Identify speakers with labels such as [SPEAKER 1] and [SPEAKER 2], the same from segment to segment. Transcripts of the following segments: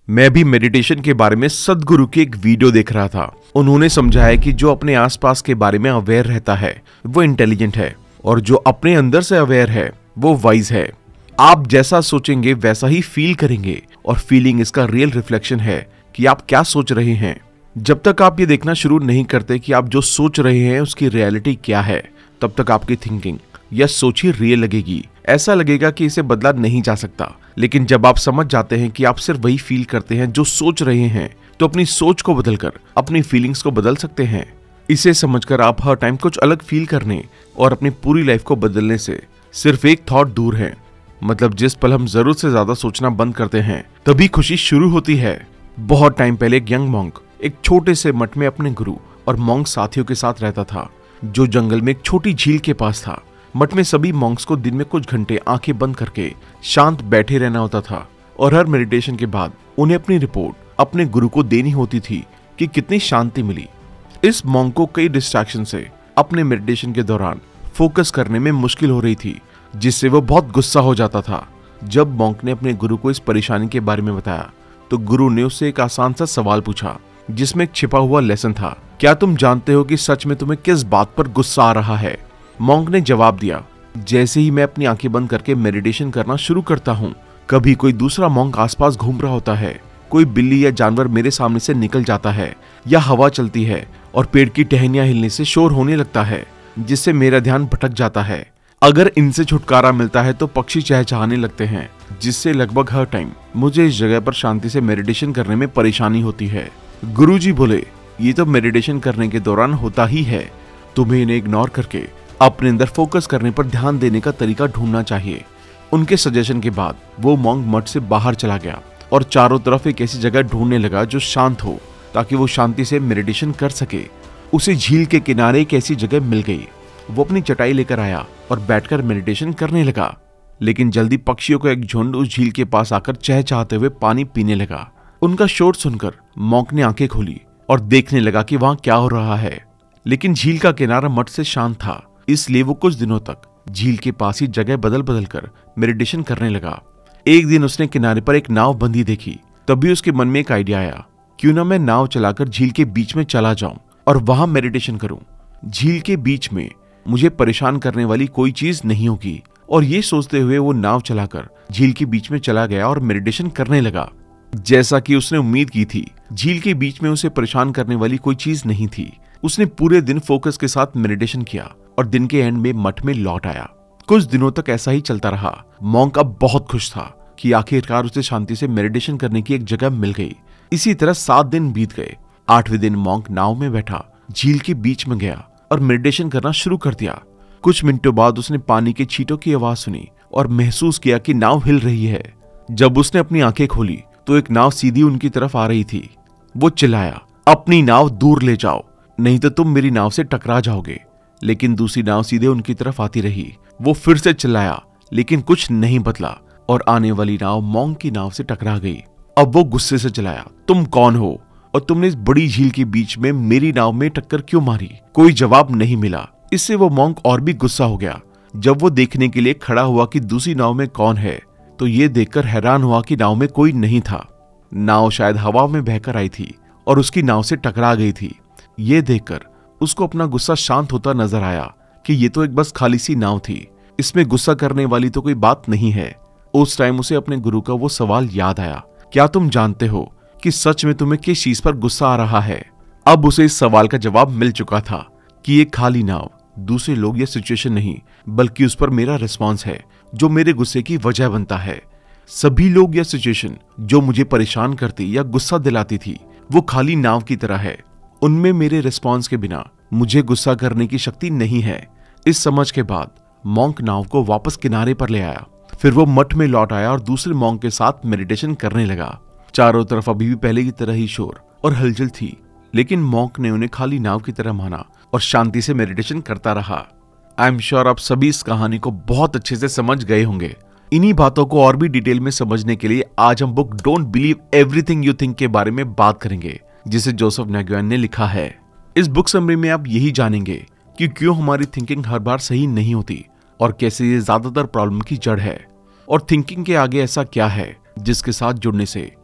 [SPEAKER 1] मैं भी मेडिटेशन के बारे में सदगुरु की एक वीडियो देख रहा था। उन्होंने समझाया कि जो अपने आसपास के बारे में अवेयर रहता है वो इंटेलिजेंट है और जो अपने अंदर से अवेयर है वो वाइज है। आप जैसा सोचेंगे वैसा ही फील करेंगे और फीलिंग इसका रियल रिफ्लेक्शन है कि आप क्या सोच रहे हैं। जब तक आप ये देखना शुरू नहीं करते कि आप जो सोच रहे हैं उसकी रियलिटी क्या है, तब तक आपकी थिंकिंग या सोच ही रियल लगेगी। ऐसा लगेगा कि इसे बदला नहीं जा सकता। लेकिन जब आप समझ जाते हैं कि आप सिर्फ वही फील करते हैं जो सोच रहे हैं, तो अपनी सोच को बदलकर अपनी फीलिंग्स को बदल सकते हैं। इसे समझकर आप हर टाइम कुछ अलग फील करने और अपनी पूरी लाइफ को बदलने से सिर्फ एक थॉट दूर है। मतलब जिस पल हम जरूरत से ज्यादा सोचना बंद करते हैं तभी खुशी शुरू होती है। बहुत टाइम पहले एक यंग मॉन्क एक छोटे से मठ में अपने गुरु और मॉन्क साथियों के साथ रहता था, जो जंगल में एक छोटी झील के पास था। मठ में सभी मॉन्क्स को दिन में कुछ घंटे आंखें बंद करके शांत बैठे रहना होता था और हर मेडिटेशन के बाद उन्हें अपनी रिपोर्ट अपने गुरु को देनी होती थी कि कितनी शांति मिली। इस मॉन्क को कई डिस्ट्रैक्शन से अपने मेडिटेशन के दौरान फोकस करने में मुश्किल हो रही थी, जिससे वो बहुत गुस्सा हो जाता था। जब मॉन्क ने अपने गुरु को इस परेशानी के बारे में बताया तो गुरु ने उससे एक आसान सा सवाल पूछा जिसमें एक छिपा हुआ लेसन था। क्या तुम जानते हो कि सच में तुम्हें किस बात पर गुस्सा आ रहा है? मॉन्क ने जवाब दिया, जैसे ही मैं अपनी आंखें बंद करके मेडिटेशन करना शुरू करता हूँ, कभी कोई दूसरा मॉन्क आसपास घूम रहा होता है, कोई बिल्ली या जानवर मेरे सामने से निकल जाता है, या हवा चलती है और पेड़ की टहनियां हिलने से शोर होने लगता है, जिससे मेरा ध्यान भटक जाता है। अगर इनसे छुटकारा मिलता है तो पक्षी चहचहाने लगते हैं, जिससे लगभग हर टाइम मुझे इस जगह पर शांति से मेडिटेशन करने में परेशानी होती है। गुरुजी बोले, ये तो मेडिटेशन करने के दौरान होता ही है, तुम्हें इन्हें इग्नोर करके अपने अंदर फोकस करने पर ध्यान देने का तरीका ढूंढना चाहिए। उनके सजेशन के बाद वो मॉन्क मठ से बाहर चला गया और चारों तरफ एक ऐसी जगह ढूंढने लगा जो शांत हो, ताकि वो शांति से मेडिटेशन कर सके। उसे झील के किनारे एक ऐसी जगह मिल गई। वो अपनी चटाई लेकर आया और बैठकर मेडिटेशन करने लगा। लेकिन जल्दी पक्षियों का एक झुंड उस झील के पास आकर चहचहाते हुए पानी पीने लगा। उनका शोर सुनकर मॉन्क ने आंखें खोली और देखने लगा कि वहां क्या हो रहा है। लेकिन झील का किनारा मठ से शांत था, इसलिए वो कुछ दिनों तक झील के पास ही जगह बदल बदल कर मेडिटेशन करने लगा। एक दिन उसने किनारे पर एक नाव बंधी देखी। तभी उसके मन में एक आइडिया आया, क्यों ना मैं नाव चलाकर झील के बीच में चला जाऊं और वहां मेडिटेशन करूं। झील के बीच में मुझे परेशान करने वाली कोई चीज नहीं होगी। और ये सोचते हुए वो नाव चलाकर झील के बीच में चला गया और मेडिटेशन करने लगा। जैसा कि उसने उम्मीद की थी, झील के बीच में उसे परेशान करने वाली कोई चीज नहीं थी। उसने पूरे दिन फोकस के साथ मेडिटेशन किया और दिन के एंड में मठ में लौट आया। कुछ दिनों तक ऐसा ही चलता रहा। मॉन्क अब बहुत खुश था कि आखिरकार उसे शांति से मेडिटेशन करने की एक जगह मिल गई। इसी तरह 7 दिन बीत गए। 8वें दिन मॉन्क नाव में बैठा झील के बीच में गया और मेडिटेशन करना शुरू कर दिया। कुछ मिनटों बाद उसने पानी के छींटों की आवाज सुनी और महसूस किया कि नाव हिल रही है। जब उसने अपनी आंखें खोली तो एक नाव सीधी उनकी तरफ आ रही थी। वो चिल्लाया, अपनी नाव दूर ले जाओ, नहीं तो तुम मेरी नाव से टकरा जाओगे। लेकिन दूसरी नाव सीधे उनकी तरफ आती रही। वो फिर से चिल्लाया, लेकिन कुछ नहीं बदला और आने वाली नाव मॉन्क की नाव से टकरा गई। अब वो गुस्से से चिल्लाया, तुम कौन हो और तुमने इस बड़ी झील के बीच में मेरी नाव में टक्कर क्यों मारी? कोई जवाब नहीं मिला। इससे वो मॉन्क और भी गुस्सा हो गया। जब वो देखने के लिए खड़ा हुआ कि दूसरी नाव में कौन है, तो ये देखकर हैरान हुआ कि नाव में कोई नहीं था। नाव शायद हवा में बहकर आई थी और उसकी नाव से टकरा गई थी। ये देखकर उसको अपना गुस्सा शांत होता नजर आया कि ये तो एक बस खाली सी नाव थी, इसमें गुस्सा करने वाली तो कोई बात नहीं है। उस टाइम उसे अपने गुरु का वो सवाल याद आया, क्या तुम जानते हो कि सच में तुम्हें किस चीज पर गुस्सा आ रहा है? अब उसे इस सवाल का जवाब मिल चुका था कि ये खाली नाव दूसरे लोग या सिचुएशन नहीं, बल्कि उस पर मेरा रिस्पॉन्स है जो मेरे गुस्से की वजह बनता है। सभी लोग या सिचुएशन जो मुझे परेशान करती या गुस्सा दिलाती थी, वो खाली नाव की तरह है। उनमें मेरे रिस्पॉन्स के बिना मुझे गुस्सा करने की शक्ति नहीं है। इस समझ के बाद मॉन्क नाव को वापस किनारे पर ले आया। फिर वो मठ में लौट आया और दूसरे मॉन्क के साथ मेडिटेशन करने लगा। चारों तरफ अभी भी पहले की तरह ही शोर और हलचल थी, लेकिन मॉन्क ने उन्हें खाली नाव की तरह माना और शांति से मेडिटेशन करता रहा। आई एम श्योर आप सभी इस कहानी को बहुत अच्छे से समझ गए होंगे। इन्हीं बातों को और भी डिटेल में समझने के लिए आज हम book don't believe everything you think के बारे में बात करेंगे, जिसे जोसेफ नागुएन ने लिखा है। इस बुक समरी में आप यही जानेंगे कि क्यों हमारी थिंकिंग हर बार सही नहीं होती और कैसे ये ज्यादातर प्रॉब्लम की जड़ है, और थिंकिंग के आगे ऐसा क्या है जिसके साथ जुड़ने से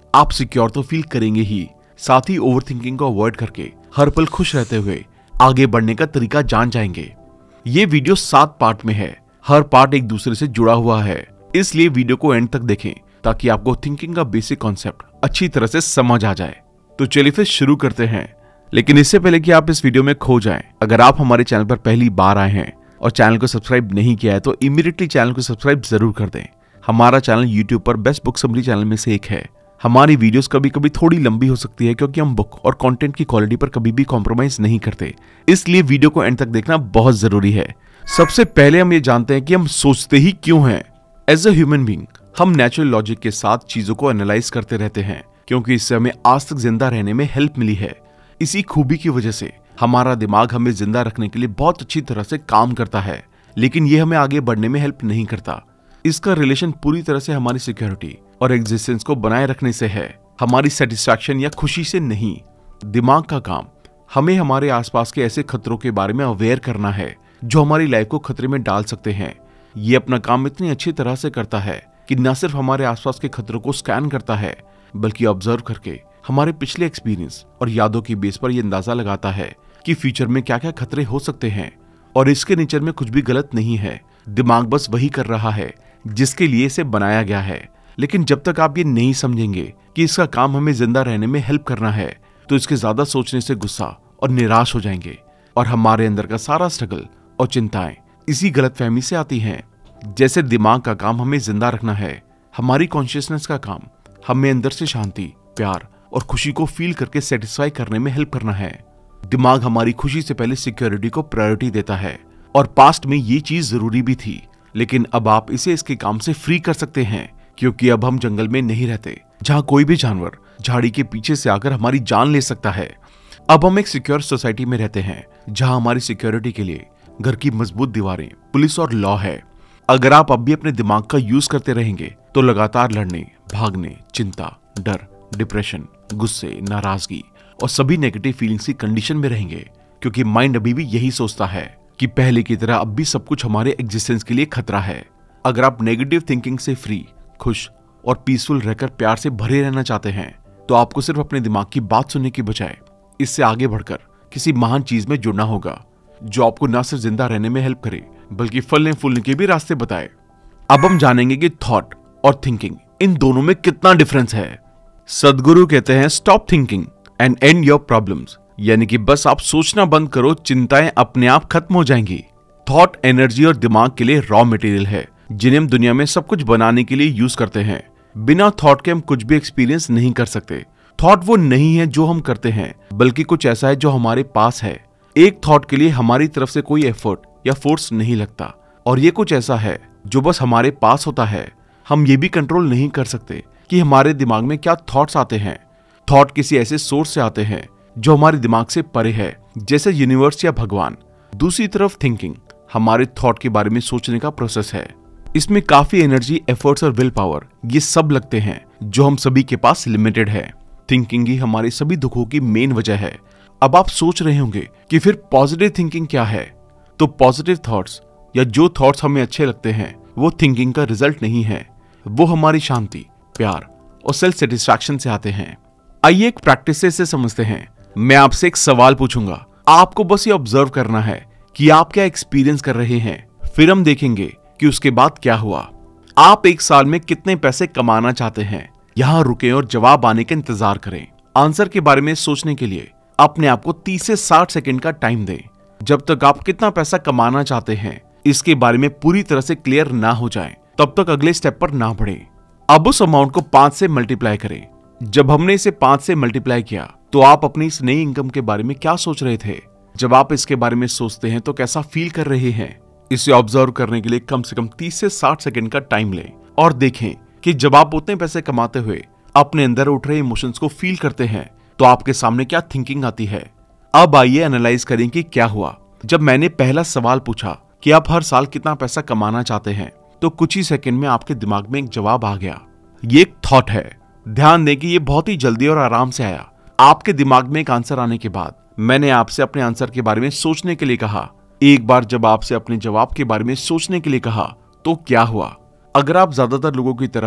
[SPEAKER 1] आप सिक्योर तो फील करेंगे ही, साथ ही ओवरथिंकिंग को अवॉइड करके हर पल खुश रहते हुए आगे बढ़ने का तरीका जान जाएंगे। ये वीडियो 7 पार्ट में है, हर पार्ट एक दूसरे से जुड़ा हुआ है, इसलिए वीडियो को एंड तक देखें ताकि आपको थिंकिंग का बेसिक कॉन्सेप्ट अच्छी तरह से समझ आ जाए। तो चलिए फिर शुरू करते हैं। लेकिन इससे पहले कि आप इस वीडियो में खो जाएं, अगर आप हमारे चैनल पर पहली बार आए हैं और चैनल को सब्सक्राइब नहीं किया है तो इमीडिएटली चैनल को सब्सक्राइब जरूर कर दें। हमारा चैनल यूट्यूब पर बेस्ट बुक समरी चैनल में से एक है। हमारी वीडियोस कभी कभी थोड़ी लंबी हो सकती है क्योंकि हम बुक और कंटेंट की क्वालिटी पर कभी भी कॉम्प्रोमाइज नहीं करते, इसलिए वीडियो को एंड तक देखना बहुत जरूरी है। सबसे पहले हम ये जानते हैं कि हम सोचते ही क्यों हैं। एज अ ह्यूमन बीइंग हम नेचुरल लॉजिक के साथ चीजों को एनालाइज करते रहते हैं क्योंकि इससे हमें आज तक जिंदा रहने में हेल्प मिली है। इसी खूबी की वजह से हमारा दिमाग हमें जिंदा रखने के लिए बहुत अच्छी तरह से काम करता है, लेकिन ये हमें आगे बढ़ने में हेल्प नहीं करता। इसका रिलेशन पूरी तरह से हमारी सिक्योरिटी और एग्जिस्टेंस को बनाए रखने से है, हमारी सेटिस्फैक्शन या खुशी से नहीं। दिमाग का काम हमें हमारे आसपास के ऐसे खतरों के बारे में अवेयर करना है जो हमारी लाइफ को खतरे में डाल सकते हैं। ये अपना काम इतनी अच्छी तरह से करता है कि न सिर्फ हमारे आसपास के खतरों को स्कैन करता है बल्कि ऑब्जर्व करके हमारे पिछले एक्सपीरियंस और यादों की बेस पर यह अंदाजा लगाता है कि फ्यूचर में क्या क्या खतरे हो सकते हैं। और इसके नेचर में कुछ भी गलत नहीं है, दिमाग बस वही कर रहा है जिसके लिए इसे बनाया गया है। लेकिन जब तक आप ये नहीं समझेंगे कि इसका काम हमें जिंदा रहने में हेल्प करना है तो इसके ज्यादा सोचने से गुस्सा और निराश हो जाएंगे और हमारे अंदर का सारा स्ट्रगल और चिंताएं इसी गलतफहमी से आती हैं। जैसे दिमाग का काम हमें जिंदा रखना है, हमारी कॉन्शियसनेस का काम हमें अंदर से शांति, प्यार और खुशी को फील करके सेटिस्फाई करने में हेल्प करना है। दिमाग हमारी खुशी से पहले सिक्योरिटी को प्रायोरिटी देता है और पास्ट में ये चीज जरूरी भी थी, लेकिन अब आप इसे इसके काम से फ्री कर सकते हैं क्योंकि अब हम जंगल में नहीं रहते जहां कोई भी जानवर झाड़ी के पीछे से आकर हमारी जान ले सकता है। अब हम एक सिक्योर सोसाइटी में रहते हैं जहां हमारी सिक्योरिटी के लिए घर की मजबूत दीवारें, पुलिस और लॉ है। अगर आप अब भी अपने दिमाग का यूज करते रहेंगे तो लगातार लड़ने, भागने, चिंता, डर, डिप्रेशन, गुस्से, नाराजगी और सभी नेगेटिव फीलिंग्स की कंडीशन में रहेंगे क्योंकि माइंड अभी भी यही सोचता है कि पहले की तरह अब भी सब कुछ हमारे एग्जिस्टेंस के लिए खतरा है। अगर आप नेगेटिव थिंकिंग से फ्री, खुश और पीसफुल रहकर प्यार से भरे रहना चाहते हैं तो आपको सिर्फ अपने दिमाग की बात सुनने की बजाय इससे आगे बढ़कर किसी महान चीज में जुड़ना होगा जो आपको न सिर्फ जिंदा रहने में हेल्प करे बल्कि फलने फूलने के भी रास्ते बताए। अब हम जानेंगे कि थॉट और थिंकिंग इन दोनों में कितना डिफरेंस है। सदगुरु कहते हैं stop thinking and end your problems, यानी कि बस आप सोचना बंद करो, चिंताएं अपने आप खत्म हो जाएंगी। थॉट एनर्जी और दिमाग के लिए रॉ मटेरियल है जिन्हें हम दुनिया में सब कुछ बनाने के लिए यूज करते हैं। बिना थॉट के हम कुछ भी एक्सपीरियंस नहीं कर सकते। थॉट वो नहीं है जो हम करते हैं बल्कि कुछ ऐसा है जो हमारे पास है। एक थॉट के लिए हमारी तरफ से कोई एफर्ट या फोर्स नहीं लगता और ये कुछ ऐसा है जो बस हमारे पास होता है। हम ये भी कंट्रोल नहीं कर सकते कि हमारे दिमाग में क्या थॉट्स आते हैं। थॉट किसी ऐसे सोर्स से आते हैं जो हमारे दिमाग से परे है, जैसे यूनिवर्स या भगवान। दूसरी तरफ थिंकिंग हमारे थॉट के बारे में सोचने का प्रोसेस है। इसमें काफी एनर्जी, एफर्ट्स और विल पावर ये सब लगते हैं जो हम सभी के पास लिमिटेड है। थिंकिंग ही हमारे सभी दुखों की मेन वजह है। अब आप सोच रहे होंगे कि फिर पॉजिटिव थिंकिंग क्या है? तो पॉजिटिव थॉट्स या जो थॉट्स हमें अच्छे लगते हैं वो थिंकिंग का रिजल्ट नहीं है, वो हमारी शांति, प्यार और सेल्फ सेटिस्फैक्शन से आते हैं। आइए एक प्रैक्टिस से इसे समझते हैं। मैं आपसे एक सवाल पूछूंगा, आपको बस ये ऑब्जर्व करना है कि आप क्या एक्सपीरियंस कर रहे हैं, फिर हम देखेंगे कि उसके बाद क्या हुआ। आप एक साल में कितने पैसे कमाना चाहते हैं? यहां रुकें और जवाब आने का इंतजार करें। आंसर के बारे में सोचने के लिए अपने आप को 30 से 60 सेकंड का टाइम दें। जब तक आप कितना पैसा कमाना चाहते हैं इसके बारे में पूरी तरह से क्लियर ना हो जाए तब तक अगले स्टेप पर ना बढ़े। अब उस अमाउंट को 5 से मल्टीप्लाई करें। जब हमने इसे 5 से मल्टीप्लाई किया तो आप अपनी इस नई इनकम के बारे में क्या सोच रहे थे? जब आप इसके बारे में सोचते हैं तो कैसा फील कर रहे हैं? इसे ऑब्जर्व करने के लिए कम से कम 30 से 60 सेकंड का टाइम लें और देखें कि जब आप उतने पैसे कमाते हुए अपने अंदर उठ रहे इमोशंस को फील करते हैं तो आपके सामने क्या थिंकिंग आती है। अब आइए एनालाइज करें कि क्या हुआ। जब मैंने पहला सवाल पूछा कि आप हर साल कितना पैसा कमाना चाहते हैं तो कुछ ही सेकंड में आपके दिमाग में एक जवाब आ गया। ये एक थॉट है। ध्यान दें कि ये बहुत ही जल्दी और आराम से आया। आपके दिमाग में एक आंसर आने के बाद मैंने आपसे अपने आंसर के बारे में सोचने के लिए कहा। एक बार जब आपसे अपने जवाब के बारे में सोचने के लिए कहा तो क्या हुआ? अगर आप ज्यादातर लोगों की तरह हैं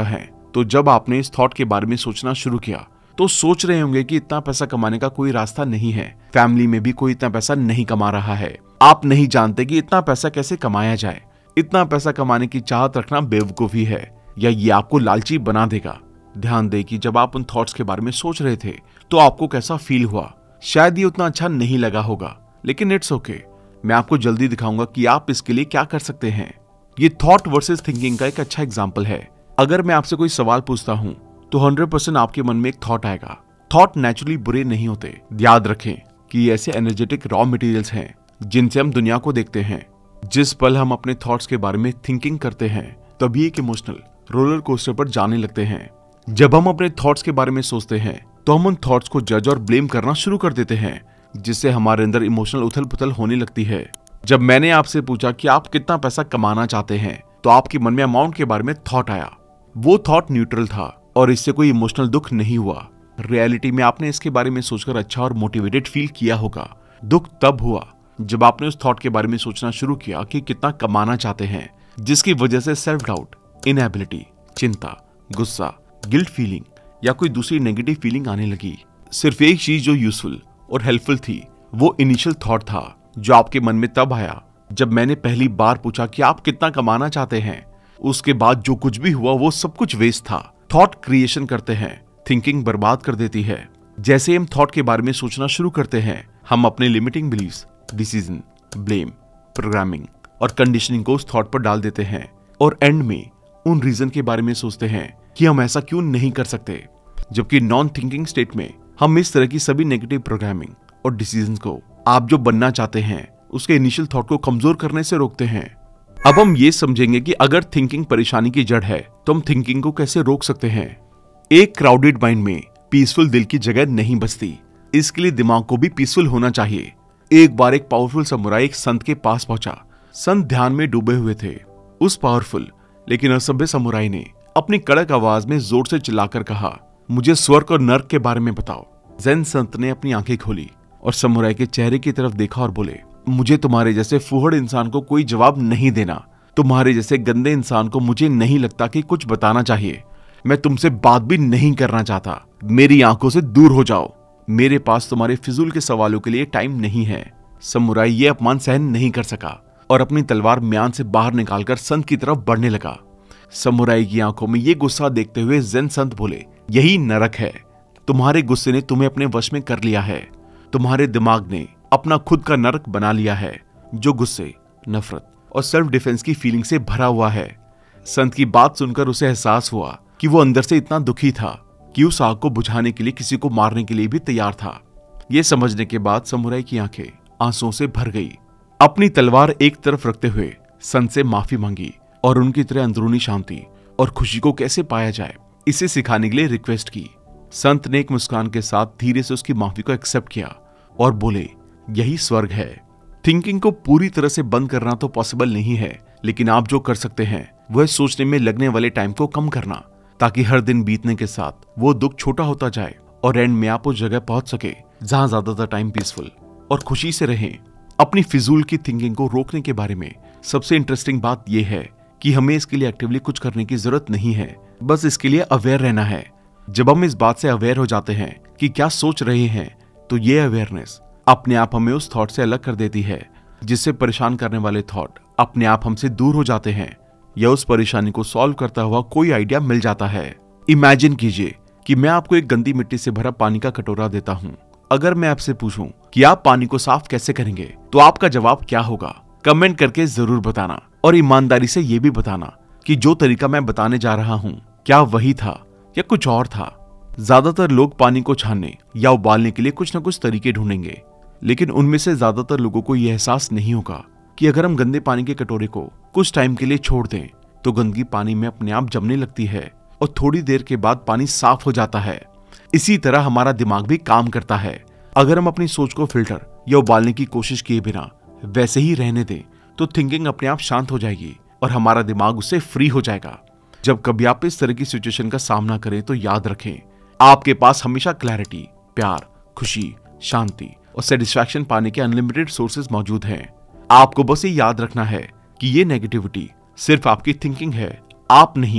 [SPEAKER 1] तो जब आपने इस थॉट के बारे में सोचना शुरू किया तो सोच रहे होंगे कि इतना पैसा कमाने का कोई रास्ता नहीं है, फैमिली में भी कोई इतना पैसा नहीं कमा रहा है, आप नहीं जानते कि इतना पैसा कैसे कमाया जाए, इतना पैसा कमाने की चाहत रखना बेवकूफी है या ये आपको लालची बना देगा। ध्यान दें कि जब आप उन थॉट्स के बारे में सोच रहे थे तो आपको कैसा फील हुआ। शायद ये उतना अच्छा नहीं लगा होगा, लेकिन इट्स ओके। मैं आपको जल्दी दिखाऊंगा कि आप इसके लिए क्या कर सकते हैं। ये थॉट वर्सेस थिंकिंग का एक अच्छा एग्जाम्पल है। अगर मैं आपसे कोई सवाल पूछता हूँ तो 100% आपके मन में एक थॉट आएगा। थॉट नेचुरली बुरे नहीं होते। याद रखें कि ये ऐसे एनर्जेटिक रॉ मटेरियल्स हैं जिनसे हम दुनिया को देखते हैं। जिस पल हम अपने थॉट्स के बारे में थिंकिंग करते हैं तभी एक इमोशनल रोलर कोस्टर पर जाने लगते हैं। जब हम अपने थॉट्स के बारे में सोचते हैं तो हम उन थॉट्स को जज और ब्लेम करना शुरू कर देते हैं, जिससे हमारे अंदर इमोशनल उथल पुथल होने लगती है। जब मैंने आपसे पूछा कि आप कितना पैसा कमाना चाहते हैं तो आपके मन में अमाउंट के बारे में थॉट आया। वो थॉट न्यूट्रल था और इससे कोई इमोशनल दुख नहीं हुआ। रियलिटी में आपने इसके बारे में सोचकर अच्छा और मोटिवेटेड फील किया होगा। दुख तब हुआ जब आपने उस थॉट के बारे में सोचना शुरू किया कि कितना कमाना चाहते हैं, जिसकी वजह से सेल्फ डाउट, इनएबिलिटी, चिंता, गुस्सा, गिल्ट फीलिंग या कोई दूसरी नेगेटिव फीलिंग आने लगी। सिर्फ एक चीज जो यूजफुल और हेल्पफुल थी वो इनिशियल थॉट था जो आपके मन में तब आया जब मैंने पहली बार पूछा कि आप कितना कमाना चाहते हैं। उसके बाद जो कुछ भी हुआ वो सब कुछ वेस्ट था। थॉट क्रिएशन करते हैं, थिंकिंग बर्बाद कर देती है। जैसे हम थॉट के बारे में सोचना शुरू करते हैं हम अपने limiting beliefs, decision, blame, programming और कंडीशनिंग को उस थॉट पर डाल देते हैं और एंड में उन रीजन के बारे में सोचते हैं कि हम ऐसा क्यों नहीं कर सकते। जबकि नॉन थिंकिंग स्टेट में हम इस तरह की सभी नेगेटिव प्रोग्रामिंग और डिसीजन को आप जो बनना चाहते हैं उसके इनिशियल थॉट को कमजोर करने से रोकते हैं। अब हम ये समझेंगे कि अगर थिंकिंग परेशानी की जड़ है तो हम थिंकिंग को कैसे रोक सकते हैं। एक क्राउडेड माइंड में पीसफुल दिल की जगह नहीं बसती, इसके लिए दिमाग को भी पीसफुल होना चाहिए। एक बार एक पावरफुल समुराई एक संत के पास पहुंचा। संत ध्यान में डूबे हुए थे। उस पावरफुल लेकिन असभ्य समुराई ने अपनी कड़क आवाज में जोर से चिल्लाकर कहा, मुझे स्वर्ग और नर्क के बारे में बताओ। ज़ेन संत ने अपनी आंखें खोली और समुराई के चेहरे की तरफ देखा और बोले, मुझे तुम्हारे जैसे फूहड़ इंसान को कोई जवाब नहीं देना। तुम्हारे जैसे गंदे इंसान को मुझे नहीं लगता कि कुछ बताना चाहिए। मैं तुमसे बात भी नहीं करना चाहता। मेरी आंखों से दूर हो जाओ। मेरे पास तुम्हारे फिजूल के सवालों के लिए टाइम नहीं है। समुराई ये अपमान सहन नहीं कर सका और अपनी तलवार म्यान से बाहर निकालकर संत की तरफ बढ़ने लगा। समुराई की आंखों में ये गुस्सा देखते हुए ज़ेन संत बोले, यही नरक है। तुम्हारे गुस्से ने तुम्हें अपने वश में कर लिया है। तुम्हारे दिमाग ने अपना खुद का नरक बना लिया है जो गुस्से, नफरत और सेल्फ डिफेंस की फीलिंग से भरा हुआ है। संत की बात सुनकर उसे एहसास हुआ कि वो अंदर से इतना दुखी था कि उस आग को बुझाने के लिए किसी को मारने के लिए भी तैयार था। ये समझने के बाद समुराई की आंखें आंसुओं से भर गई। अपनी तलवार एक तरफ रखते हुए संत से माफी मांगी और उनकी तरह अंदरूनी शांति और खुशी को कैसे पाया जाए इसे सिखाने के लिए रिक्वेस्ट की। संत ने एक मुस्कान के साथ धीरे से उसकी माफी को एक्सेप्ट किया और बोले, यही स्वर्ग है। थिंकिंग को पूरी तरह से बंद करना तो पॉसिबल नहीं है, लेकिन आप जो कर सकते हैं वह सोचने में लगने वाले टाइम को कम करना, ताकि हर दिन बीतने के साथ वो दुख छोटा होता जाए और एंड में आप उस जगह पहुंच सके जहां ज्यादातर टाइम पीसफुल और खुशी से रहें। अपनी फिजूल की थिंकिंग को रोकने के बारे में सबसे इंटरेस्टिंग बात यह है कि हमें इसके लिए एक्टिवली कुछ करने की जरूरत नहीं है, बस इसके लिए अवेयर रहना है। जब हम इस बात से अवेयर हो जाते हैं कि क्या सोच रहे हैं, तो ये अवेयरनेस अपने आप हमें उस थॉट से अलग कर देती है, जिससे परेशान करने वाले थॉट अपने आप हमसे दूर हो जाते हैं या उस परेशानी को सॉल्व करता हुआ कोई आइडिया मिल जाता है। इमेजिन कीजिए कि मैं आपको एक गंदी मिट्टी से भरा पानी का कटोरा देता हूँ। अगर मैं आपसे पूछूं कि आप पानी को साफ कैसे करेंगे, तो आपका जवाब क्या होगा? कमेंट करके जरूर बताना और ईमानदारी से ये भी बताना कि जो तरीका मैं बताने जा रहा हूँ क्या वही था या कुछ और था। ज्यादातर लोग पानी को छानने या उबालने के लिए कुछ न कुछ तरीके ढूंढेंगे, लेकिन उनमें से ज्यादातर लोगों को यह एहसास नहीं होगा कि अगर हम गंदे पानी के कटोरे को कुछ टाइम के लिए छोड़ दें तो गंदगी पानी में अपने आप जमने लगती है और थोड़ी देर के बाद पानी साफ हो जाता है। इसी तरह हमारा दिमाग भी काम करता है। अगर हम अपनी सोच को फिल्टर या उबालने की कोशिश किए बिना वैसे ही रहने दें तो थिंकिंग अपने आप शांत हो जाएगी और हमारा दिमाग उससे फ्री हो जाएगा। जब कभी आप इस तरह की सिचुएशन का सामना करें तो याद रखें, आपके पास हमेशा क्लैरिटी, प्यार, खुशी, शांति और सेटिस्फैक्शन पाने के अनलिमिटेड सोर्सेज मौजूद हैं। आपको बस ये याद रखना है कि ये नेगेटिविटी सिर्फ आपकी थिंकिंग है, आप नहीं।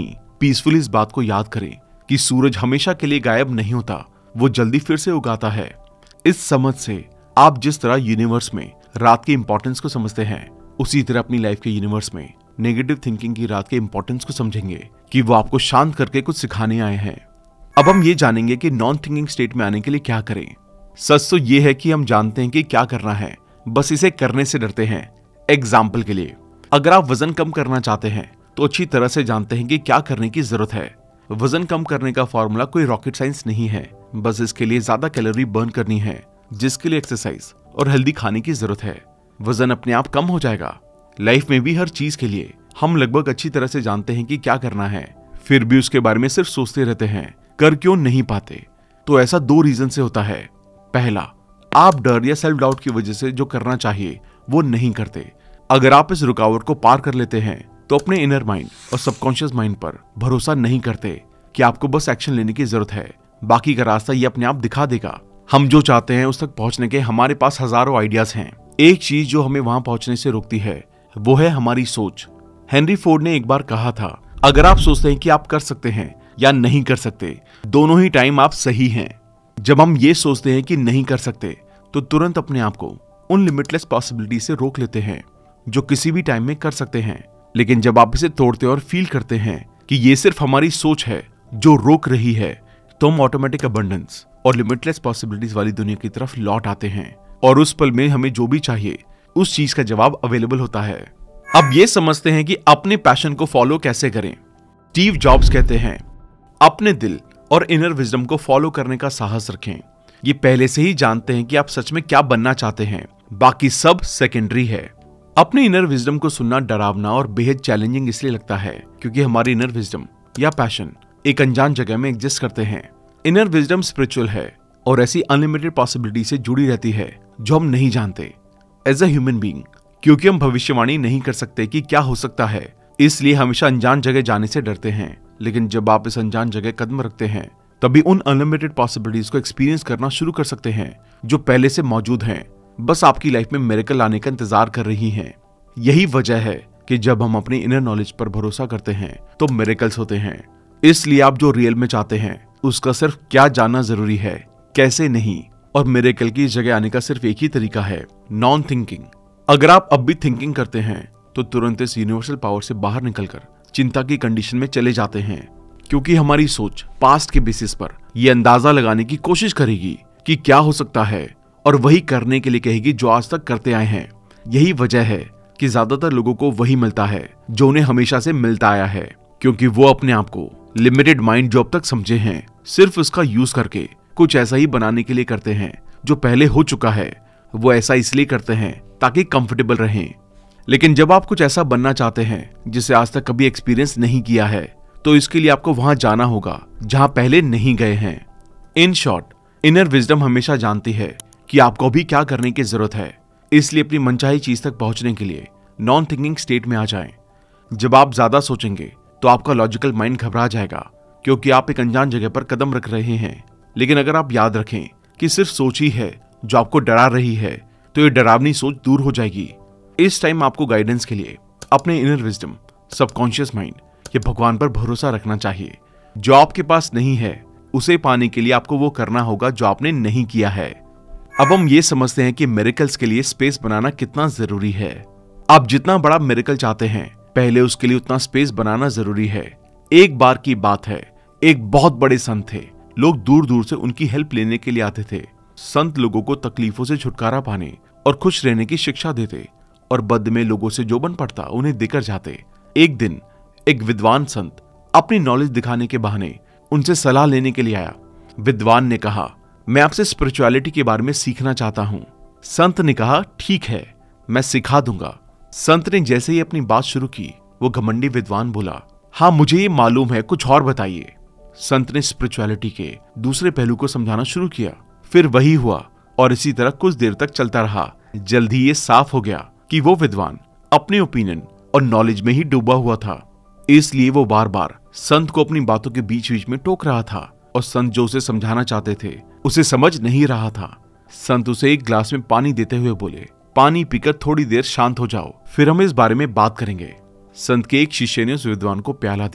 [SPEAKER 1] पीसफुली इस बात को याद करें कि सूरज हमेशा के लिए गायब नहीं होता, वो जल्दी फिर से उगाता है। इस समझ से आप जिस तरह यूनिवर्स में रात के इंपॉर्टेंस को समझते हैं, उसी तरह अपनी लाइफ के यूनिवर्स में नेगेटिव थिंकिंग की रात के इंपॉर्टेंस को समझेंगे कि वो आपको शांत करके कुछ सिखाने आए हैं। अब हम ये जानेंगे कि नॉन थिंकिंग स्टेट में आने के लिए क्या करें। सच तो ये है कि हम जानते हैं कि क्या करना है, बस इसे करने से डरते हैं। एग्जाम्पल के लिए, अगर आप वजन कम करना चाहते हैं तो अच्छी तरह से जानते हैं कि क्या करने की जरूरत है। वजन कम करने का फॉर्मूला कोई रॉकेट साइंस नहीं है, बस इसके लिए ज्यादा कैलोरी बर्न करनी है, जिसके लिए एक्सरसाइज और हेल्दी खाने की जरूरत है। वजन अपने आप कम हो जाएगा। लाइफ में भी हर चीज के लिए हम लगभग अच्छी तरह से जानते हैं कि क्या करना है, फिर भी उसके बारे में सिर्फ सोचते रहते हैं, कर क्यों नहीं पाते? तो ऐसा 2 रीजन से होता है। पहला, आप डर या सेल्फ डाउट की वजह से जो करना चाहिए वो नहीं करते। अगर आप इस रुकावट को पार कर लेते हैं तो अपने इनर माइंड और सबकॉन्शियस माइंड पर भरोसा नहीं करते कि आपको बस एक्शन लेने की जरूरत है, बाकी का रास्ता ये अपने आप दिखा देगा। हम जो चाहते हैं उस तक पहुंचने के हमारे पास हजारों आइडियाज हैं। एक चीज जो हमें वहां पहुंचने से रोकती है वो है हमारी सोच। हेनरी फोर्ड ने एक बार कहा था, अगर आप सोचते हैं कि आप कर सकते हैं या नहीं कर सकते, दोनों ही टाइम आप सही हैं। जब हम ये सोचते हैं कि नहीं कर सकते तो तुरंत अपने आप को उन लिमिटलेस पॉसिबिलिटी से रोक लेते हैं जो किसी भी टाइम में कर सकते हैं। लेकिन जब आप इसे तोड़ते और फील करते हैं कि ये सिर्फ हमारी सोच है जो रोक रही है, तो हम ऑटोमेटिक अबंडेंस और लिमिटलेस पॉसिबिलिटीज वाली दुनिया की तरफ लौट आते हैं और उस पल में हमें जो भी चाहिए उस चीज का जवाब अवेलेबल होता है। अब ये समझते हैं कि अपने पैशन को फॉलो कैसे करें। स्टीव जॉब्स कहते हैं, अपने दिल और इनर विजडम को फॉलो करने का साहस रखें। ये पहले से ही जानते हैं कि आप सच में क्या बनना चाहते हैं, बाकी सब सेकेंडरी है। अपने इनर विजडम को सुनना डरावना और बेहद चैलेंजिंग इसलिए लगता है क्योंकि हमारी इनर विजडम या पैशन एक अनजान जगह में एग्जिस्ट करते हैं। इनर विजडम स्पिरिचुअल है और ऐसी अनलिमिटेड पॉसिबिलिटी से जुड़ी रहती है जो हम नहीं जानते। एज अ ह्यूमन बीइंग, क्योंकि हम भविष्यवाणी नहीं कर सकते कि क्या हो सकता है, इसलिए हमेशा अनजान जगह जाने से डरते हैं। लेकिन जब आप इस अनजान जगह कदम रखते हैं, तभी उन अनलिमिटेड पॉसिबिलिटीज को एक्सपीरियंस करना शुरू कर सकते हैं जो पहले से मौजूद हैं, बस आपकी लाइफ में मिरेकल आने का इंतजार कर रही हैं। यही वजह है कि जब हम अपनी इनर नॉलेज पर भरोसा करते हैं तो मिरेकल्स होते हैं। इसलिए आप जो रियल में चाहते हैं उसका सिर्फ क्या जानना जरूरी है, कैसे नहीं। और मिरेकल की इस जगह आने का सिर्फ एक ही तरीका है, नॉन थिंकिंग। अगर आप अब भी थिंकिंग करते हैं तो तुरंत इस यूनिवर्सल पावर से बाहर निकलकर चिंता की कंडीशन में चले जाते हैं, क्योंकि हमारी सोच पास्ट के बेसिस पर यह अंदाजा लगाने की कोशिश करेगी कि क्या हो सकता है और वही करने के लिए कहेगी जो आज तक करते आए हैं। यही वजह है कि ज्यादातर लोगों को वही मिलता है जो उन्हें हमेशा से मिलता आया है, क्योंकि वो अपने आप को लिमिटेड माइंड जो अब तक समझे हैं सिर्फ उसका यूज करके कुछ ऐसा ही बनाने के लिए करते हैं जो पहले हो चुका है। वो ऐसा इसलिए करते हैं ताकि कंफर्टेबल रहें। लेकिन जब आप कुछ ऐसा बनना चाहते हैं जिसे आज तक कभी एक्सपीरियंस नहीं किया है, तो इसके लिए आपको वहां जाना होगा जहां पहले नहीं गए हैं। इन शॉर्ट, इनर विजडम हमेशा जानती है कि आपको भी क्या करने की जरूरत है, इसलिए अपनी मनचाही चीज तक पहुंचने के लिए नॉन थिंकिंग स्टेट में आ जाएं। जब आप ज्यादा सोचेंगे तो आपका लॉजिकल माइंड घबरा जाएगा, क्योंकि आप एक अनजान जगह पर कदम रख रहे हैं। लेकिन अगर आप याद रखें कि सिर्फ सोच ही है जो आपको डरा रही है, तो ये डरावनी सोच दूर हो जाएगी। इस टाइम आपको गाइडेंस के लिए अपने इनर विजडम, सबकॉन्शियस माइंड या भगवान पर भरोसा रखना चाहिए। जो आपके पास नहीं है उसे पाने के लिए आपको वो करना होगा जो आपने नहीं किया है। अब हम ये समझते हैं कि मिरेकल्स के लिए स्पेस बनाना कितना जरूरी है। आप जितना बड़ा मिरेकल चाहते हैं, पहले उसके लिए उतना स्पेस बनाना जरूरी है। एक बार की बात है, एक बहुत बड़े संत थे। लोग दूर दूर से उनकी हेल्प लेने के लिए आते थे। संत लोगों को तकलीफों से छुटकारा पाने और खुश रहने की शिक्षा देते और बद में लोगों से जो बन पड़ता उन्हें देकर जाते। एक दिन एक विद्वान संत अपनी नॉलेज दिखाने के बहाने उनसे सलाह लेने के लिए आया। विद्वान ने कहा, मैं आपसे स्पिरिचुअलिटी के बारे में सीखना चाहता हूं। संत ने कहा, ठीक है, मैं सिखा दूंगा। संत ने जैसे ही अपनी बात शुरू की, वो घमंडी विद्वान बोला, हाँ मुझे ये मालूम है, कुछ और बताइए। संत ने स्पिरिचुअलिटी के दूसरे पहलू को समझाना शुरू किया। फिर वही हुआ और इसी तरह कुछ देर तक चलता रहा। जल्द ही ये साफ हो गया कि वो विद्वान अपने ओपिनियन और नॉलेज में ही डूबा हुआ था। इसलिए वो बार बार संत को अपनी बातों के बीच बीच में टोक रहा था और संत जो उसे समझाना चाहते थे उसे समझ नहीं रहा था। संत उसे एक ग्लास में पानी देते हुए बोले, पानी पीकर थोड़ी देर शांत हो जाओ, फिर हम इस बारे में बात करेंगे। संत के एक शिष्य ने उस विद्वान को प्याला दिया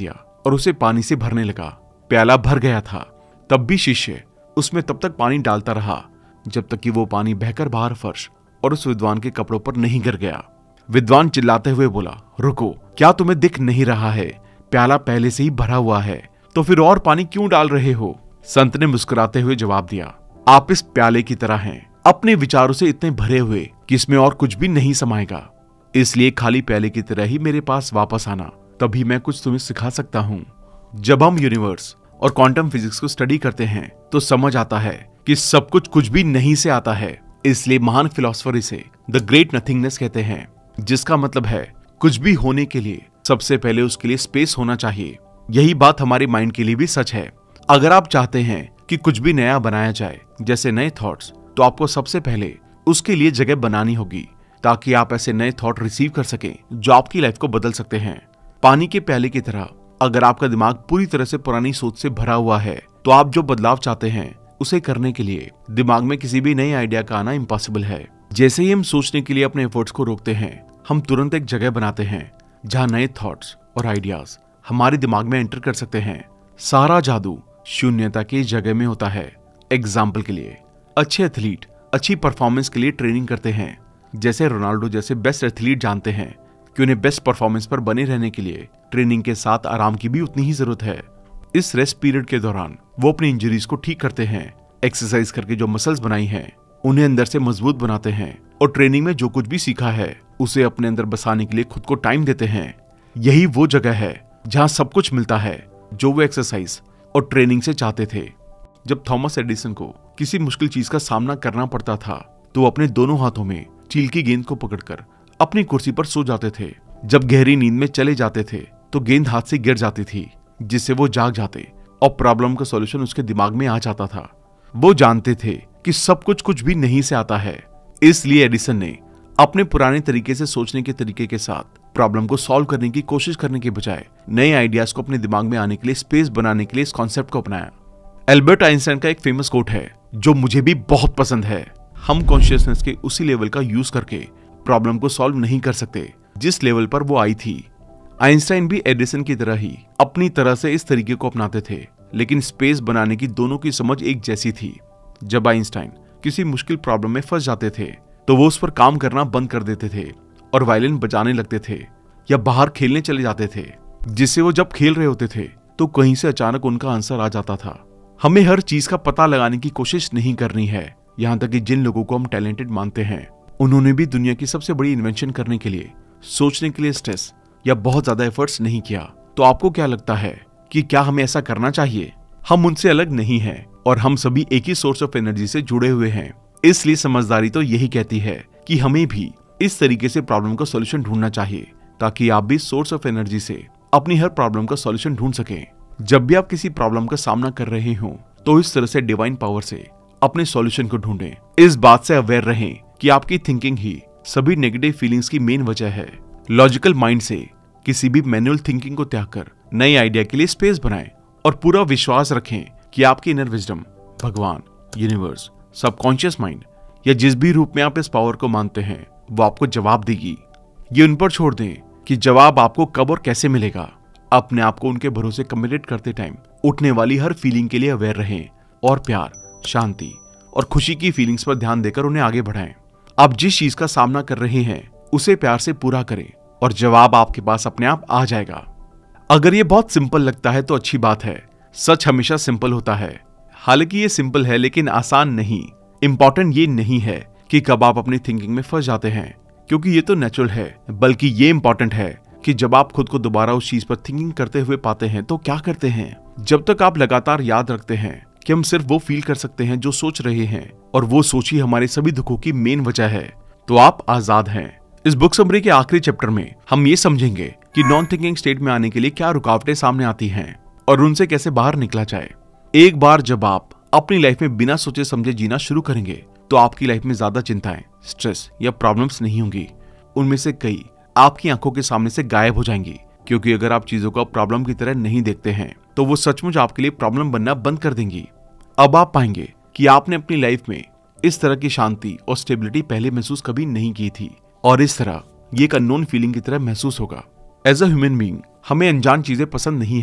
[SPEAKER 1] और उसे पानी से भरने लगा। प्याला भर गया था, तब भी शिष्य उसमें तब तक पानी डालता रहा जब तक कि वो पानी बहकर बाहर फर्श और उस विद्वान के कपड़ों पर नहीं गिर गया। विद्वान चिल्लाते हुए बोला, रुको, क्या तुम्हें दिख नहीं रहा है? प्याला पहले से ही भरा हुआ है, तो फिर और पानी क्यों डाल रहे हो? संत ने मुस्कुराते हुए जवाब दिया, आप इस प्याले की तरह हैं, अपने विचारों से इतने भरे हुए कि इसमें और कुछ भी नहीं समाएगा। इसलिए खाली प्याले की तरह ही मेरे पास वापस आना, तभी मैं कुछ तुम्हें सिखा सकता हूँ। जब हम यूनिवर्स और क्वांटम फिजिक्स को स्टडी करते हैं तो समझ आता है कि सब कुछ भी नहीं से आता है। इसलिए महान फिलोसोफर इसे द ग्रेट नथिंगनेस कहते हैं, जिसका मतलब है कुछ भी होने के लिए सबसे पहले उसके लिए स्पेस होना चाहिए। यही बात हमारे माइंड के लिए भी सच है। अगर आप चाहते हैं कि कुछ भी नया बनाया जाए, जैसे नए थॉट्स, तो आपको सबसे पहले उसके लिए जगह बनानी होगी, ताकि आप ऐसे नए थॉट रिसीव कर सकें जो आपकी लाइफ को बदल सकते हैं। पानी के प्याले की तरह अगर आपका दिमाग पूरी तरह से पुरानी सोच से भरा हुआ है, तो आप जो बदलाव चाहते हैं उसे करने के लिए दिमाग में किसी भी नए आइडिया का आना इम्पॉसिबल है। जैसे ही हम सोचने के लिए अपने एफर्ट्स को रोकते हैं, हम तुरंत एक जगह बनाते हैं जहां नए थॉट्स और आइडियाज हमारे दिमाग में एंटर कर सकते हैं। सारा जादू शून्यता की जगह में होता है। एग्जाम्पल के लिए, अच्छे एथलीट अच्छी परफॉर्मेंस के लिए ट्रेनिंग करते हैं। जैसे रोनाल्डो जैसे बेस्ट एथलीट जानते हैं कि उन्हें बेस्ट परफॉर्मेंस पर बने रहने के लिए ट्रेनिंग के साथ आराम की भी उतनी ही जरूरत है। इस रेस्ट पीरियड के दौरान वो अपनी इंजरीज को ठीक करते हैं, एक्सरसाइज करके जो मसल्स बनाई हैं उन्हें अंदर से मजबूत बनाते हैं, और ट्रेनिंग में जो कुछ भी सीखा है उसे अपने अंदर बसाने के लिए खुद को टाइम देते हैं। यही वो जगह है जहां सब कुछ मिलता है जो वो एक्सरसाइज और ट्रेनिंग से चाहते थे। जब थॉमस एडिसन को किसी मुश्किल चीज का सामना करना पड़ता था, तो वो अपने दोनों हाथों में स्टील की गेंद को पकड़कर अपनी कुर्सी पर सो जाते थे। जब गहरी नींद में चले जाते थे तो गेंद हाथ से गिर जाती थी, जिससे वो जाग जाते और प्रॉब्लम का सॉल्यूशन उसके दिमाग में आ जाता था। वो जानते थे कि सब कुछ भी नहीं से आता है। इसलिए एडिसन ने अपने पुराने तरीके से सोचने के तरीके के साथ प्रॉब्लम को सॉल्व करने की कोशिश करने के बजाय नए आइडियाज को अपने दिमाग में आने के लिए स्पेस बनाने के लिए इस कॉन्सेप्ट को अपनाया। एल्बर्ट आइंस्टाइन का एक फेमस कोट है जो मुझे भी बहुत पसंद है, हम कॉन्शियसनेस के उसी लेवल का यूज करके प्रॉब्लम को सॉल्व नहीं कर सकते जिस लेवल पर वो आई थी। आइंस्टाइन भी एडिसन की तरह ही अपनी तरह से इस तरीके को अपनाते थे, लेकिन स्पेस बनाने की दोनों की समझ एक जैसी थी। जब आइंस्टाइन किसी मुश्किल प्रॉब्लम में फंस जाते थे तो वो उस पर काम करना बंद कर देते थे और वायलिन बजाने लगते थे या बाहर खेलने चले जाते थे, जिससे वो जब खेल रहे होते थे तो कहीं से अचानक उनका आंसर आ जाता था। हमें हर चीज का पता लगाने की कोशिश नहीं करनी है। यहाँ तक कि जिन लोगों को हम टैलेंटेड मानते हैं, उन्होंने भी दुनिया की सबसे बड़ी इन्वेंशन करने के लिए सोचने के लिए स्ट्रेस या बहुत ज्यादा एफर्ट्स नहीं किया। तो आपको क्या लगता है कि क्या हमें ऐसा करना चाहिए? हम उनसे अलग नहीं हैं और हम सभी एक ही सोर्स ऑफ एनर्जी से जुड़े हुए हैं। इसलिए समझदारी तो यही कहती है कि हमें भी इस तरीके से प्रॉब्लम का सॉल्यूशन ढूंढना चाहिए, ताकि आप भी सोर्स ऑफ एनर्जी से अपनी हर प्रॉब्लम का सॉल्यूशन ढूंढ सकें। जब भी आप किसी प्रॉब्लम का सामना कर रहे हो तो इस तरह से डिवाइन पावर से अपने सॉल्यूशन को ढूंढें। इस बात से अवेयर रहें कि आपकी थिंकिंग ही सभी नेगेटिव फीलिंग्स की मेन वजह है। लॉजिकल माइंड से किसी भी मैनुअल थिंकिंग को त्याग कर नए आइडिया के लिए स्पेस बनाएं और पूरा विश्वास रखें कि आपकी इनर विजडम, भगवान, यूनिवर्स, सबकॉन्शियस माइंड या जिस भी रूप में आप इस पावर को मानते हैं वो आपको जवाब देगी। ये उन पर छोड़ दें कि जवाब आपको कब और कैसे मिलेगा। अपने आप को उनके भरोसे कमिटेड करते टाइम उठने वाली हर फीलिंग के लिए अवेयर रहें और प्यार, शांति और खुशी की फीलिंग्स पर ध्यान देकर उन्हें आगे बढ़ाएं। आप जिस चीज का सामना कर रहे हैं उसे प्यार से पूरा करें और जवाब आपके पास अपने आप आ जाएगा। अगर ये बहुत सिंपल लगता है तो अच्छी बात है। सच हमेशा सिंपल होता है। हालांकि ये सिंपल है लेकिन आसान नहीं। इंपॉर्टेंट ये नहीं है कि कब आप अपनी थिंकिंग में फंस जाते हैं, क्योंकि ये तो नेचुरल है, बल्कि ये इंपॉर्टेंट है कि जब आप खुद को दोबारा उस चीज पर थिंकिंग करते हुए पाते हैं तो क्या करते हैं। जब तक आप लगातार याद रखते हैं कि हम सिर्फ वो फील कर सकते हैं जो सोच रहे हैं और वो सोच ही हमारे सभी दुखों की मेन वजह है, तो आप आजाद हैं। इस बुक समरी के आखिरी चैप्टर में हम ये समझेंगे कि नॉन थिंकिंग स्टेट में आने के लिए क्या रुकावटें सामने आती हैं और उनसे कैसे बाहर निकला जाए। एक बार जब आप अपनी लाइफ में बिना सोचे समझे जीना शुरू करेंगे तो आपकी लाइफ में ज्यादा चिंताएं, स्ट्रेस या प्रॉब्लम्स नहीं होंगी। उनमें से कई आपकी आंखों के सामने से गायब हो जाएंगी, क्योंकि अगर आप चीजों को प्रॉब्लम की तरह नहीं देखते हैं तो वो सचमुच आपके लिए प्रॉब्लम बनना बंद कर देंगी। अब आप पाएंगे कि आपने अपनी लाइफ में इस तरह की शांति और स्टेबिलिटी पहले महसूस कभी नहीं की थी, और इस तरह ये एक अननोन फीलिंग की तरह महसूस होगा। एज अ ह्यूमन बीइंग हमें अनजान चीजें पसंद नहीं है,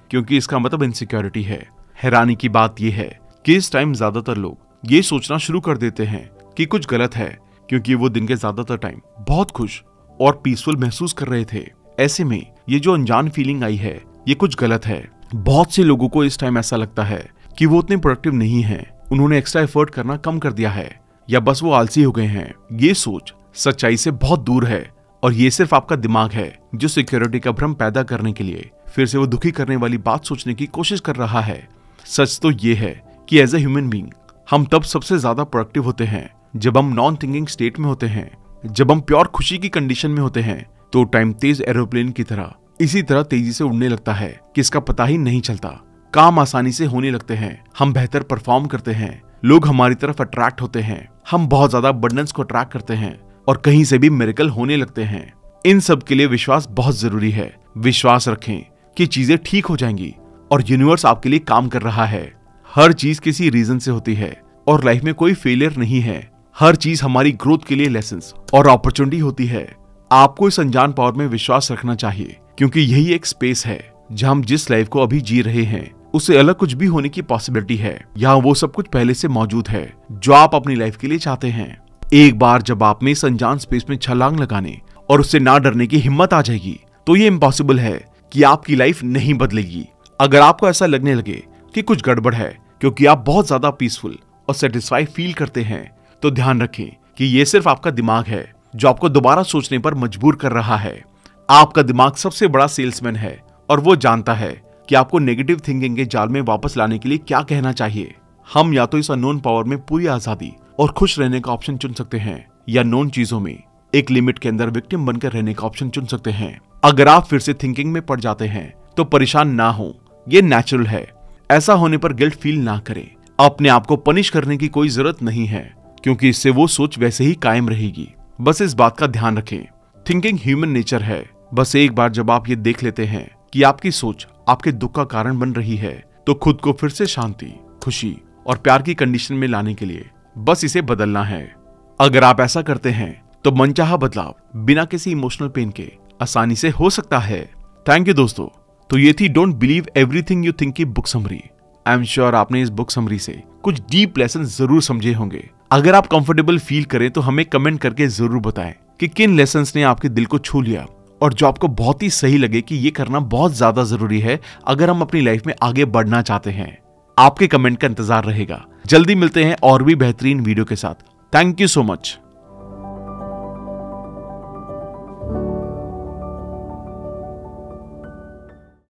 [SPEAKER 1] क्योंकि इसका मतलब इनसिक्योरिटी है। हैरानी की बात यह है कि इस टाइम ज्यादातर लोग ये सोचना शुरू कर देते हैं कि कुछ गलत है, क्योंकि वो दिन के ज्यादातर टाइम बहुत खुश और पीसफुल महसूस कर रहे थे। ऐसे में ये जो अनजान फीलिंग आई है, ये कुछ गलत है। बहुत से लोगों को इस टाइम ऐसा लगता है कि वो उतने प्रोडक्टिव नहीं है, उन्होंने एक्स्ट्रा एफर्ट करना कम कर दिया है, या बस वो आलसी हो गए हैं। ये सोच सच्चाई से बहुत दूर है और ये सिर्फ आपका दिमाग है जो सिक्योरिटी का भ्रम पैदा करने के लिए फिर से वो दुखी करने वाली बात सोचने की कोशिश कर रहा है। सच तो ये है कि एज ए ह्यूमन बीइंग हम तब सबसे ज्यादा प्रोडक्टिव होते हैं जब हम नॉन थिंकिंग स्टेट में होते हैं, जब हम प्योर खुशी की कंडीशन में होते हैं। तो टाइम तेज एरोप्लेन की तरह इसी तरह तेजी से उड़ने लगता है कि इसका पता ही नहीं चलता। काम आसानी से होने लगते हैं, हम बेहतर परफॉर्म करते हैं, लोग हमारी तरफ अट्रैक्ट होते हैं, हम बहुत ज्यादा अबंडेंस को अट्रैक्ट करते हैं और कहीं से भी मिरेकल होने लगते हैं। इन सब के लिए विश्वास बहुत जरूरी है। विश्वास रखें कि चीजें ठीक हो जाएंगी और यूनिवर्स आपके लिए काम कर रहा है। हर चीज किसी रीजन से होती है और लाइफ में कोई फेलियर नहीं है। हर चीज हमारी ग्रोथ के लिए लेसन्स और अपॉर्चुनिटी होती है। आपको इस अनजान पावर में विश्वास रखना चाहिए, क्योंकि यही एक स्पेस है जहां हम जिस लाइफ को अभी जी रहे हैं उससे अलग कुछ भी होने की पॉसिबिलिटी है। यहाँ वो सब कुछ पहले से मौजूद है जो आप अपनी लाइफ के लिए चाहते हैं। एक बार जब आप में इस अनजान स्पेस में छलांग लगाने और उससे ना डरने की हिम्मत आ जाएगी, तो ये इम्पॉसिबल है कि आपकी लाइफ नहीं बदलेगी। अगर आपको ऐसा लगने लगे कि कुछ गड़बड़ है क्योंकि आप बहुत ज्यादा पीसफुल और सेटिस्फाई फील करते हैं, तो ध्यान रखें कि ये सिर्फ आपका दिमाग है जो आपको दोबारा सोचने पर मजबूर कर रहा है। आपका दिमाग सबसे बड़ा सेल्समैन है और वो जानता है कि आपको नेगेटिव थिंकिंग के जाल में वापस लाने के लिए क्या कहना चाहिए। हम या तो इस अननोन पावर में पूरी आजादी और खुश रहने का ऑप्शन चुन सकते हैं, या नोन चीजों में एक लिमिट के अंदर विक्टिम बनकर रहने का ऑप्शन चुन सकते हैं। अगर आप फिर से थिंकिंग में पड़ जाते हैं तो परेशान ना हो, ये नेचुरल है। ऐसा होने पर गिल्ट फील ना करें। अपने आप को पनिश करने की कोई जरूरत नहीं है, क्योंकि इससे वो सोच वैसे ही कायम रहेगी। बस इस बात का ध्यान रखें, थिंकिंग ह्यूमन नेचर है। बस एक बार जब आप ये देख लेते हैं कि आपकी सोच आपके दुख का कारण बन रही है, तो खुद को फिर से शांति, खुशी और प्यार की कंडीशन में लाने के लिए बस इसे बदलना है। अगर आप ऐसा करते हैं तो मनचाहा बदलाव बिना किसी इमोशनल पेन के आसानी से हो सकता है। थैंक यू दोस्तों। तो ये थी don't believe everything you think की book summary. I am sure आपने इस बुक समरी से कुछ डीप लेसन जरूर समझे होंगे। अगर आप कंफर्टेबल फील करें तो हमें कमेंट करके जरूर बताएं कि किन लेसन्स ने आपके दिल को छू लिया और जो आपको बहुत ही सही लगे कि ये करना बहुत ज्यादा जरूरी है अगर हम अपनी लाइफ में आगे बढ़ना चाहते हैं। आपके कमेंट का इंतजार रहेगा। जल्दी मिलते हैं और भी बेहतरीन वीडियो के साथ। Thank you so much.